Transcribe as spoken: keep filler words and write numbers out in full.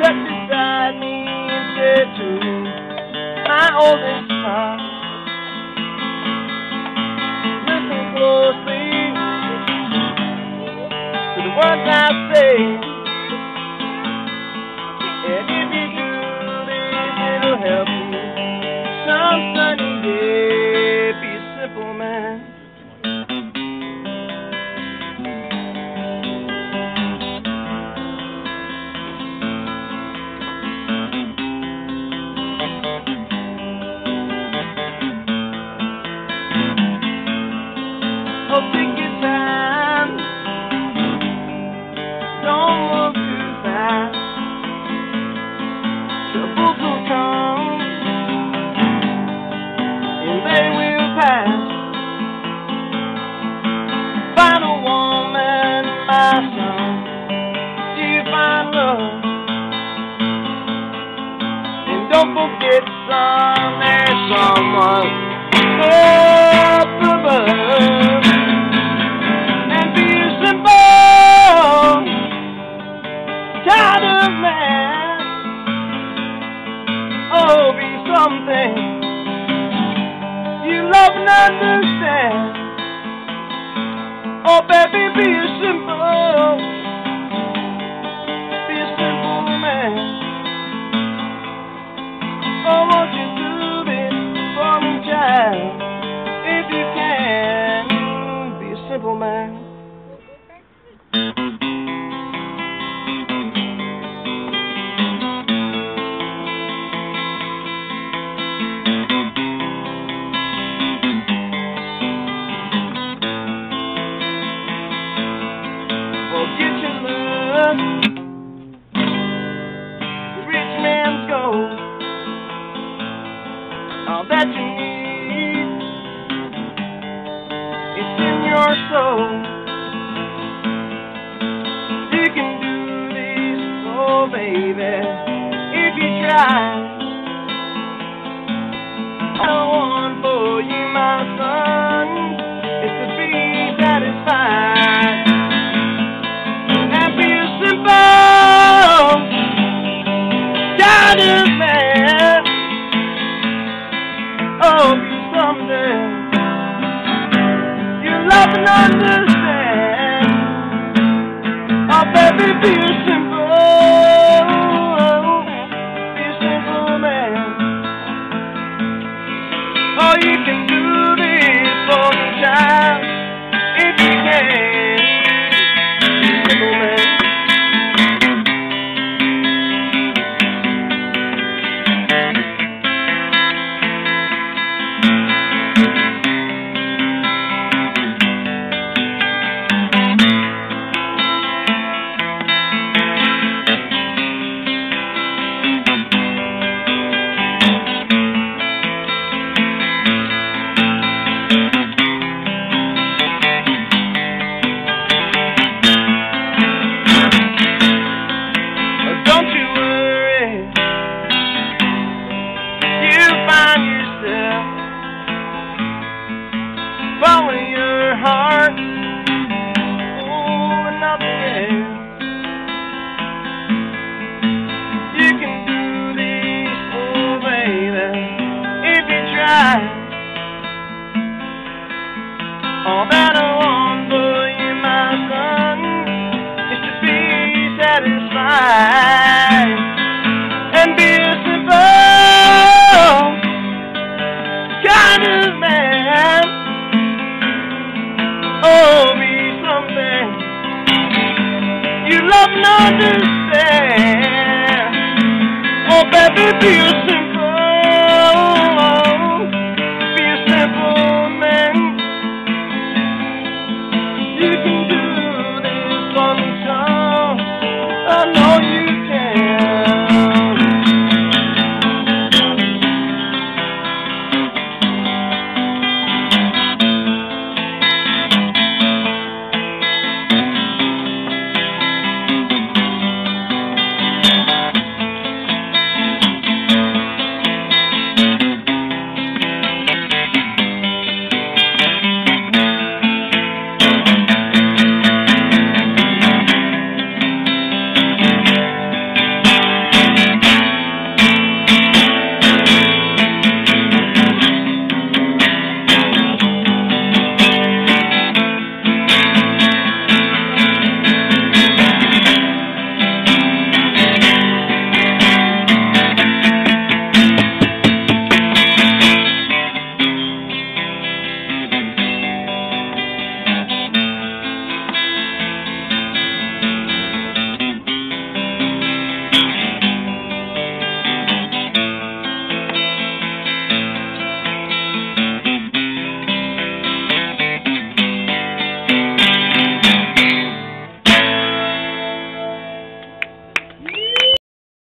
sat beside me and said to me, my oldest child, listen closely to the words I say, and if you do this, it'll help you some sunny day. Be a simple man. Oh, take your time, don't move too fast. Troubles will come, and they will pass. Find a woman, my son, till you find love. And don't forget, son, there's someone up above. Kind of man, oh, be something you love and understand. Oh, baby, be a simple, be a simple man. Oh, won't you do this for me, child? If you can, be a simple man. Get your love, the rich man's gold, all that you need, it's in your soul. You can do this, oh baby, if you try. All I want for you, my son, is to be satisfied. Kind of man, oh, be someday you love and understand. Oh, baby, be a simple, be a simple man. Oh, you can do this for me, child, if you can. Be a simple man. Follow your heart, oh, and nothing else. You can do this, oh baby, if you try. All that I want for you, my son, is to be satisfied and be a simple kind of man. Oh, be something you love and understand. Oh, baby, be a simple